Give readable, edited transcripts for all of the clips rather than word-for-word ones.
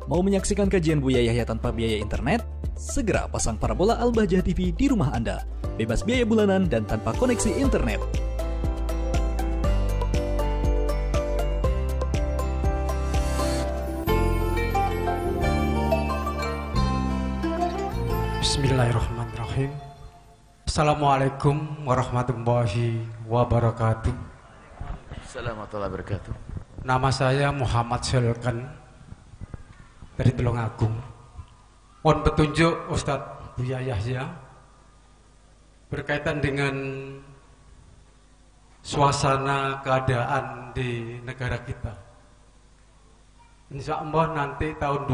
Mau menyaksikan kajian Buya Yahya tanpa biaya internet? Segera pasang parabola Al-Bahjah TV di rumah Anda. Bebas biaya bulanan dan tanpa koneksi internet. Bismillahirrahmanirrahim. Assalamualaikum warahmatullahi wabarakatuh. Assalamualaikum warahmatullahi wabarakatuh. Nama saya Muhammad Selkan dari Tulungagung. Mohon petunjuk Ustadz Buya Yahya berkaitan dengan suasana keadaan di negara kita. Insya Allah nanti tahun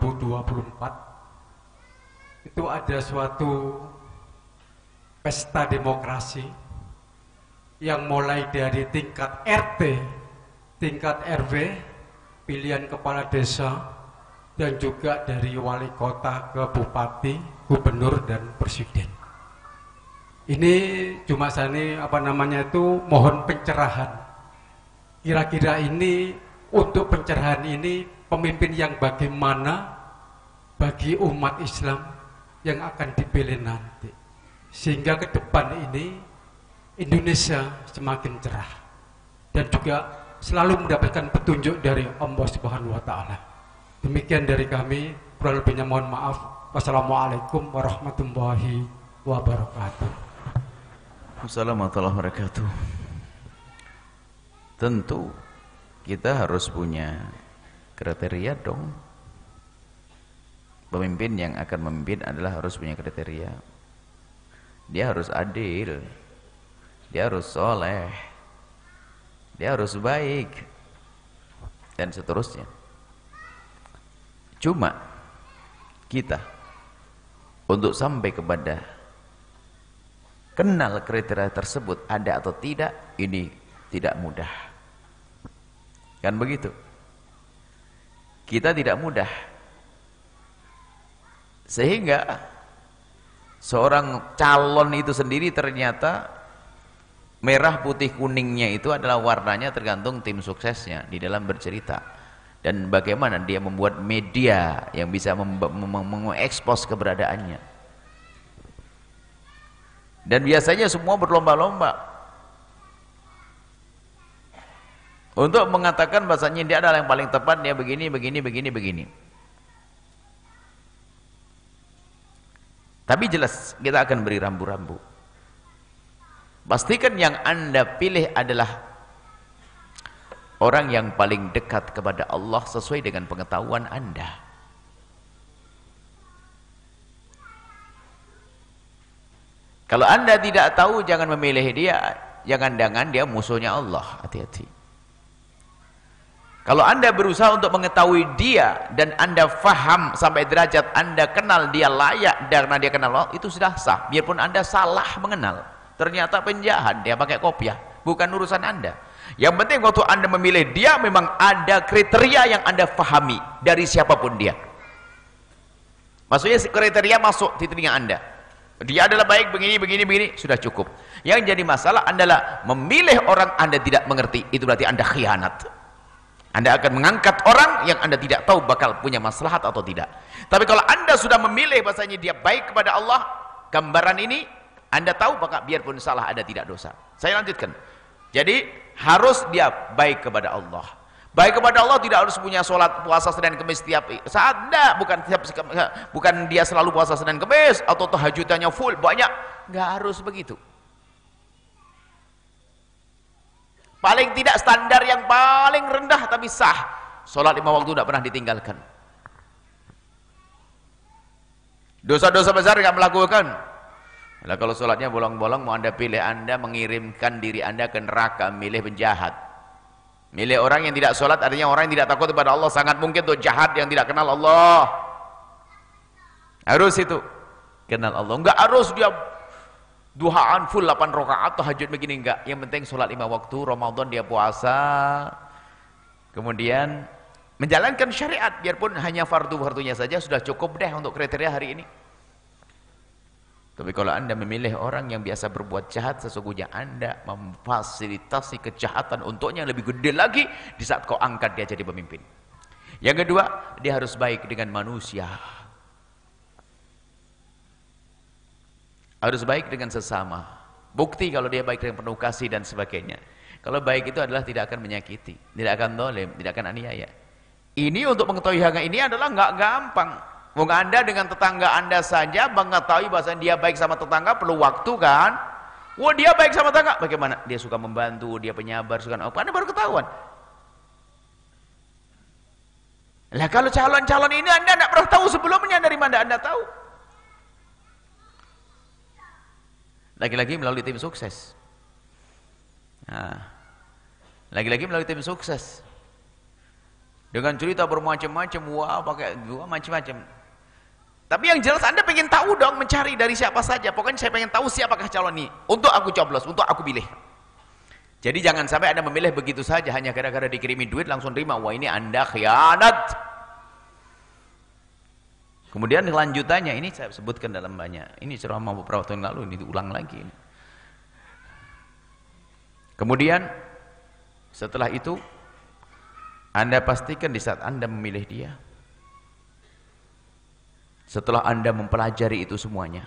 2024 itu ada suatu pesta demokrasi yang mulai dari tingkat RT, tingkat RW, pilihan kepala desa, dan juga dari wali kota ke bupati, gubernur, dan presiden. Ini cuma saya mohon pencerahan. Kira-kira ini untuk pencerahan ini pemimpin yang bagaimana bagi umat Islam yang akan dipilih nanti, sehingga ke depan ini Indonesia semakin cerah dan juga selalu mendapatkan petunjuk dari Allah Subhanahu wa Ta'ala. Demikian dari kami, kurang lebihnya mohon maaf. Wassalamualaikum warahmatullahi wabarakatuh. Assalamualaikum warahmatullahi wabarakatuh. Tentu kita harus punya kriteria dong. Pemimpin yang akan memimpin adalah harus punya kriteria. Dia harus adil, dia harus soleh, dia harus baik, dan seterusnya. Cuma kita untuk sampai kepada kenal kriteria tersebut ada atau tidak, ini tidak mudah. Kan begitu? Kita tidak mudah. Sehingga seorang calon itu sendiri ternyata merah putih kuningnya itu adalah warnanya tergantung tim suksesnya di dalam bercerita, dan bagaimana dia membuat media yang bisa mengekspos keberadaannya. Dan biasanya semua berlomba-lomba untuk mengatakan bahasanya dia adalah yang paling tepat, dia begini. Tapi jelas kita akan beri rambu-rambu. Pastikan yang Anda pilih adalah orang yang paling dekat kepada Allah sesuai dengan pengetahuan Anda. Kalau Anda tidak tahu, jangan memilih dia. Jangan-jangan dia musuhnya Allah. Hati-hati. Kalau Anda berusaha untuk mengetahui dia dan Anda faham sampai derajat Anda kenal dia layak karena dia kenal Allah, itu sudah sah. Biarpun Anda salah mengenal, ternyata penjahat, dia pakai kopiah, bukan urusan Anda. Yang penting waktu Anda memilih dia, memang ada kriteria yang Anda fahami dari siapapun dia. Maksudnya kriteria masuk di telinga Anda. Dia adalah baik begini, sudah cukup. Yang jadi masalah adalah memilih orang Anda tidak mengerti, itu berarti Anda khianat. Anda akan mengangkat orang yang Anda tidak tahu bakal punya maslahat atau tidak. Tapi kalau Anda sudah memilih bahasanya dia baik kepada Allah, gambaran ini Anda tahu maka biarpun salah Anda tidak dosa. Saya lanjutkan. Jadi harus dia baik kepada Allah. Baik kepada Allah tidak harus punya sholat puasa Senin Kemis setiap saat. Enggak, bukan dia selalu puasa Senin Kemis atau tahajudannya full banyak. Enggak harus begitu. Paling tidak standar yang paling rendah tapi sah. Sholat 5 waktu tidak pernah ditinggalkan. Dosa-dosa besar tidak melakukan. Nah, kalau sholatnya bolong-bolong, mau Anda pilih, Anda mengirimkan diri Anda ke neraka, milih penjahat. Milih orang yang tidak sholat artinya orang yang tidak takut kepada Allah. Sangat mungkin untuk jahat yang tidak kenal Allah. Harus itu kenal Allah. Enggak harus dia duhaan full 8 rakaat tahajud begini, enggak. Yang penting sholat 5 waktu, Ramadan dia puasa, kemudian menjalankan syariat, biarpun hanya fardu-fardunya saja sudah cukup deh untuk kriteria hari ini. Tapi kalau Anda memilih orang yang biasa berbuat jahat, sesungguhnya Anda memfasilitasi kejahatan untuknya yang lebih gede lagi di saat kau angkat dia jadi pemimpin. Yang kedua, dia harus baik dengan manusia. Harus baik dengan sesama. Bukti kalau dia baik dengan penuh kasih dan sebagainya. Kalau baik itu adalah tidak akan menyakiti, tidak akan zalim, tidak akan aniaya. Ini untuk mengetahui hal ini adalah nggak gampang. Wong Anda dengan tetangga Anda saja mengetahui bahwa dia baik sama tetangga perlu waktu kan? Wah, dia baik sama tetangga, bagaimana? Dia suka membantu, dia penyabar, suka apa? Anda baru ketahuan. Lah kalau calon-calon ini Anda tidak pernah tahu sebelumnya, dari mana Anda tahu? Lagi-lagi melalui tim sukses. Nah, lagi-lagi melalui tim sukses. Dengan cerita bermacam-macam, wah pakai gua macam-macam. Tapi yang jelas Anda pengen tahu dong, mencari dari siapa saja. Pokoknya saya pengen tahu siapakah calon ini, untuk aku coblos, untuk aku pilih. Jadi jangan sampai Anda memilih begitu saja hanya gara-gara dikirimi duit langsung terima. Wah, ini Anda khianat. Kemudian lanjutannya ini saya sebutkan dalam banyak. Ini ceramah beberapa tahun lalu, ini diulang lagi. Kemudian setelah itu Anda pastikan di saat Anda memilih dia, setelah Anda mempelajari itu semuanya,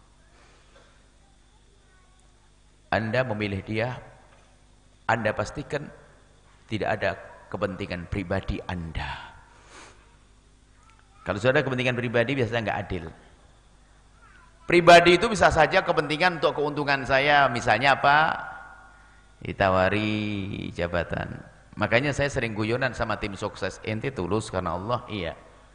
Anda memilih dia, Anda pastikan tidak ada kepentingan pribadi Anda. Kalau sudah ada kepentingan pribadi biasanya nggak adil. Pribadi itu bisa saja kepentingan untuk keuntungan saya, misalnya apa? Ditawari jabatan. Makanya saya sering guyonan sama tim sukses, ente tulus karena Allah, iya.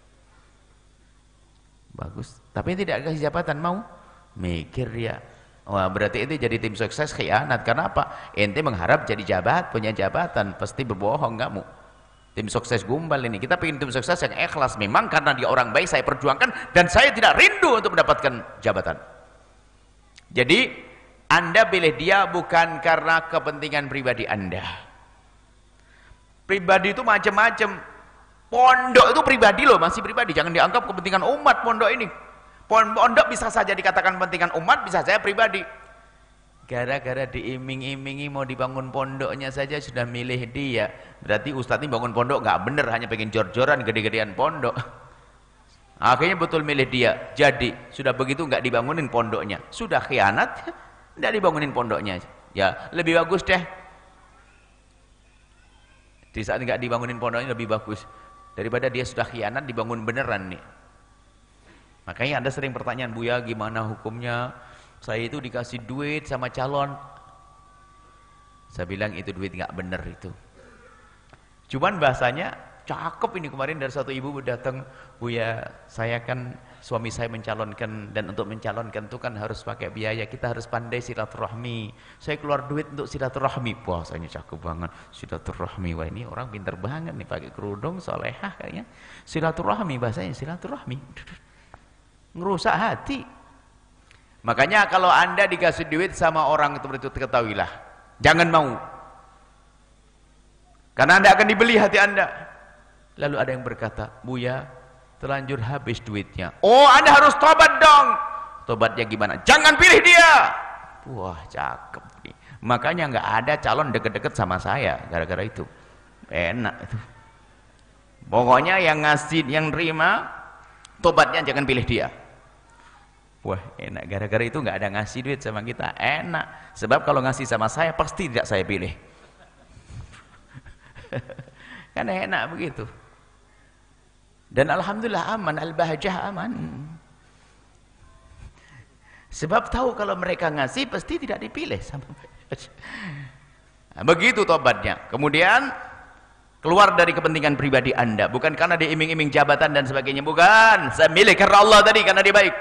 Bagus. Tapi tidak kasih jabatan, mau? Mikir dia. Wah, berarti ente jadi tim sukses khianat. Karena apa? Ente mengharap jadi punya jabatan, pasti berbohong kamu. Tim sukses gumbal ini. Kita pengen tim sukses yang ikhlas. Memang karena dia orang baik saya perjuangkan dan saya tidak rindu untuk mendapatkan jabatan. Jadi Anda pilih dia bukan karena kepentingan pribadi Anda. Pribadi itu macam-macam. Pondok itu pribadi loh, masih pribadi. Jangan dianggap kepentingan umat pondok ini. Pondok bisa saja dikatakan kepentingan umat, bisa saja pribadi. Gara-gara diiming-imingi mau dibangun pondoknya saja sudah milih dia. Berarti ustadz ini bangun pondok nggak bener, hanya pengen jor-joran gede-gedean pondok. Akhirnya betul milih dia. Jadi sudah begitu nggak dibangunin pondoknya, sudah khianat, nggak dibangunin pondoknya. Ya lebih bagus deh. Di saat nggak dibangunin pondoknya lebih bagus daripada dia sudah khianat dibangun beneran nih. Makanya Anda sering pertanyaan, Buya gimana hukumnya? Saya itu dikasih duit sama calon. Saya bilang itu duit nggak bener itu. Cuman bahasanya cakep ini. Kemarin dari satu ibu datang, Buya saya kan suami saya mencalonkan, dan untuk mencalonkan itu kan harus pakai biaya, kita harus pandai silaturahmi. Saya keluar duit untuk silaturahmi. Bahasanya cakep banget, silaturahmi. Wah ini orang pintar banget nih, pakai kerudung solehah kayaknya. Silaturahmi, bahasanya silaturahmi. Ngerusak hati. Makanya kalau Anda dikasih duit sama orang itu ketahuilah, jangan mau. Karena Anda akan dibeli hati Anda. Lalu ada yang berkata, Buya terlanjur habis duitnya. Oh, Anda harus tobat dong. Tobatnya gimana? Jangan pilih dia. Wah, cakep nih. Makanya nggak ada calon deket-deket sama saya gara-gara itu. Enak itu. Pokoknya yang ngasih, yang terima, tobatnya jangan pilih dia. Wah, enak. Gara-gara itu nggak ada ngasih duit sama kita. Enak. Sebab kalau ngasih sama saya pasti tidak saya pilih. Kan enak begitu. Dan alhamdulillah aman, al-bahjah aman. Sebab tahu kalau mereka ngasih pasti tidak dipilih sama mereka. Nah, begitu tobatnya. Kemudian keluar dari kepentingan pribadi Anda, bukan karena dia iming-iming jabatan dan sebagainya, bukan. Saya milih karena Allah tadi, karena dia baik.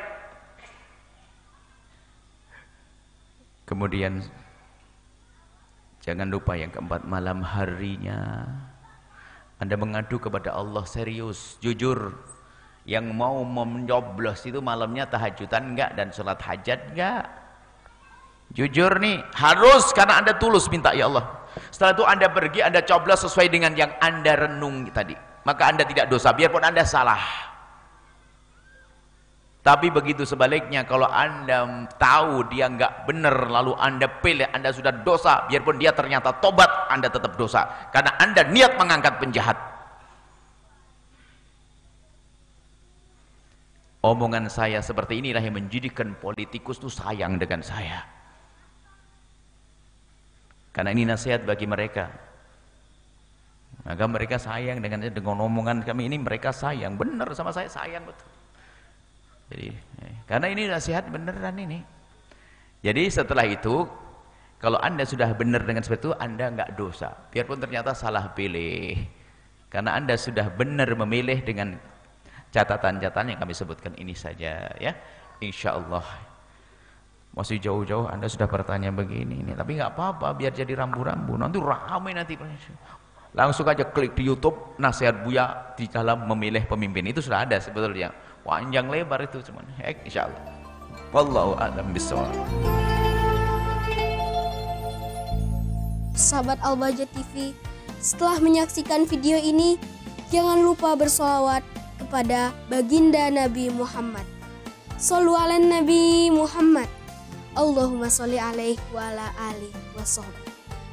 Kemudian jangan lupa yang keempat, malam harinya Anda mengadu kepada Allah serius, jujur. Yang mau mencoblos itu malamnya tahajudan enggak dan sholat hajat enggak? Jujur nih, harus, karena Anda tulus minta, ya Allah. Setelah itu Anda pergi, Anda coblos sesuai dengan yang Anda renung tadi. Maka Anda tidak dosa, biarpun Anda salah. Tapi begitu sebaliknya, kalau Anda tahu dia enggak benar, lalu Anda pilih, Anda sudah dosa, biarpun dia ternyata tobat, Anda tetap dosa. Karena Anda niat mengangkat penjahat. Omongan saya seperti inilah yang menjadikan politikus itu sayang dengan saya. Karena ini nasihat bagi mereka. Maka mereka sayang dengan omongan kami ini, mereka sayang. Benar sama saya, sayang betul. Jadi, karena ini nasihat beneran ini. Jadi setelah itu, kalau Anda sudah benar dengan seperti itu, Anda enggak dosa. Biarpun ternyata salah pilih. Karena Anda sudah benar memilih dengan catatan-catatan yang kami sebutkan ini saja, ya. Insya Allah. Masih jauh-jauh Anda sudah bertanya begini ini, tapi nggak apa-apa, biar jadi rambu-rambu. Nanti ramai nanti. Langsung aja klik di YouTube nasihat Buya di dalam memilih pemimpin. Itu sudah ada sebetulnya. Panjang lebar itu cuman. Insya Allah. Wallahu a'lam bishawab. Sahabat Al-Bahjah TV, setelah menyaksikan video ini, jangan lupa bersolawat kepada baginda Nabi Muhammad. Shollu ala Nabi Muhammad. Allahumma sholli alaihi wa ala alihi wa sahbihi.